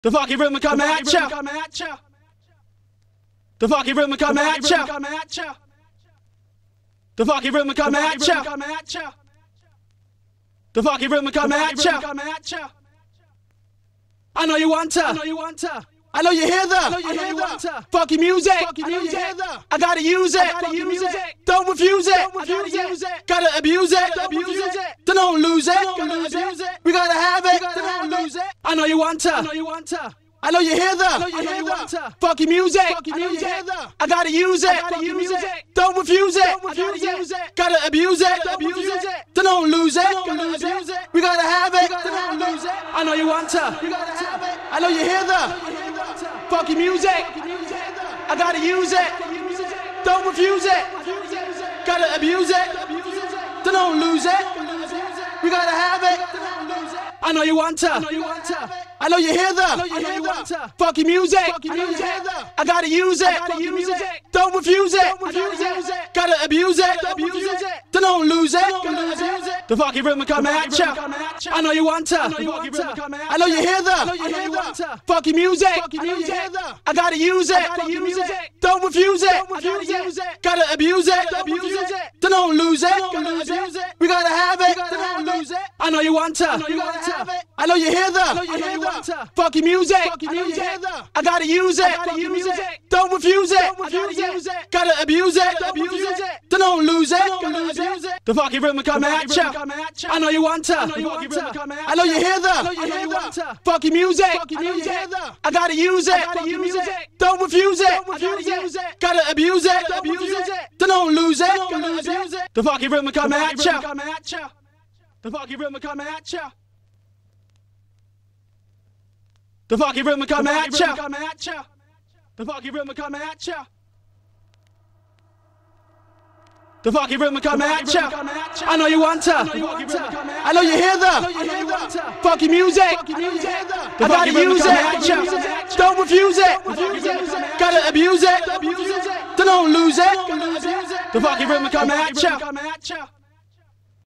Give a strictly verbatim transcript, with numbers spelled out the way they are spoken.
The funky rhythm coming at ya. The funky rhythm coming at ya. The funky rhythm coming at ya. The funky rhythm coming at ya. I know you want to. I know you want to. I know you hear the. I know you hear the. Funky music. Funky music. I gotta use it. I gotta use it. Don't refuse it. Don't refuse it. Gotta abuse it. Don't abuse it. Don't lose it. Don't lose it. We gotta have it. Don't lose it. I know you want to. I know you want to. I know you hear the. I know you hear the. Funky music. Funky music. I gotta use it. I gotta use it. Don't refuse it. Don't refuse it. Gotta abuse it. Don't abuse it. Don't lose it. Don't lose it. We gotta have it. Don't lose it. I know you want to. You gotta have it. I know you hear the. Funky music. I gotta use it. Don't refuse it. Gotta abuse it. Don't lose it. We gotta have it. I know you want to. I know you want to. I know you hear the. I know you hear the. Funky music. Funky music. I gotta use it. I gotta use it. Don't refuse it. Don't refuse it. Gotta abuse it. Don't abuse it. Don't lose it. Don't lose it. The funky rhythm coming at ya. I know you want to. I know you want to. I know you hear the. I know you hear the. Funky music. Funky music. I gotta use it. I gotta use it. Don't refuse it. Don't refuse it. Gotta abuse it. Don't abuse it. Don't lose it. Don't lose it. We gotta have it. Don't lose it. I know you want to. I know you want to. I know you hear the. I know you hear the. Funky music. Funky music. I gotta use it. I gotta use it. Don't refuse it. Don't refuse it. Gotta abuse it. Don't abuse it. Don't lose it. Don't lose it. The funky rhythm coming at ya. I know you want to. I know you want to. I know you hear the. I know you hear the. Funky music. Funky music. I gotta use it. I gotta use it. Don't refuse it. Don't refuse it. Gotta abuse it. Don't abuse it. Don't lose it. Don't lose it. The funky rhythm coming at ya. The funky rhythm coming at ya. The funky rhythm coming at ya. The funky rhythm coming at ya. The funky rhythm coming at ya. I know you want to. I know you hear the. Funky music. I gotta use it. Don't refuse it. Gotta abuse it. Don't lose it. The funky rhythm coming at ya.